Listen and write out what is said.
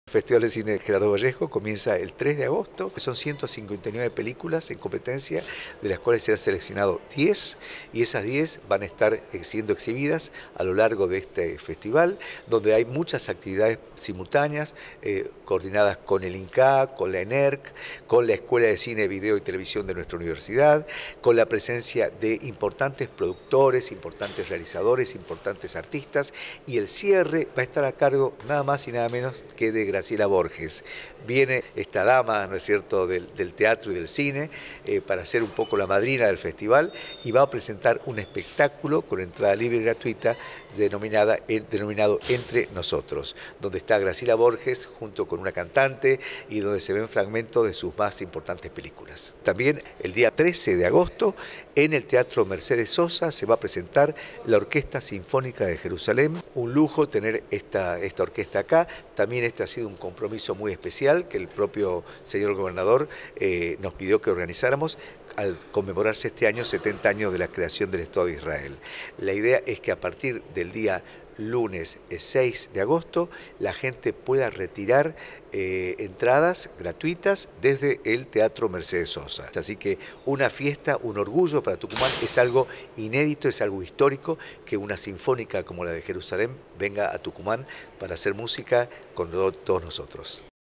El Festival de Cine de Gerardo Vallejo comienza el 3 de agosto. Son 159 películas en competencia, de las cuales se han seleccionado 10, y esas 10 van a estar siendo exhibidas a lo largo de este festival, donde hay muchas actividades simultáneas, coordinadas con el INCA, con la ENERC, con la Escuela de Cine, Video y Televisión de nuestra universidad, con la presencia de importantes productores, importantes realizadores, importantes artistas, y el cierre va a estar a cargo nada más y nada menos que de Graciela Borges. Viene esta dama, ¿no es cierto?, del teatro y del cine, para ser un poco la madrina del festival, y va a presentar un espectáculo con entrada libre y gratuita denominado Entre Nosotros, donde está Graciela Borges junto con una cantante y donde se ven fragmentos de sus más importantes películas. También el día 13 de agosto en el Teatro Mercedes Sosa se va a presentar la Orquesta Sinfónica de Jerusalén. Un lujo tener esta orquesta acá. También este ha sido un compromiso muy especial que el propio señor gobernador nos pidió que organizáramos al conmemorarse este año 70 años de la creación del Estado de Israel. La idea es que a partir del día lunes 6 de agosto la gente pueda retirar entradas gratuitas desde el Teatro Mercedes Sosa. Así que una fiesta, un orgullo para Tucumán, es algo inédito, es algo histórico que una sinfónica como la de Jerusalén venga a Tucumán para hacer música con todos nosotros.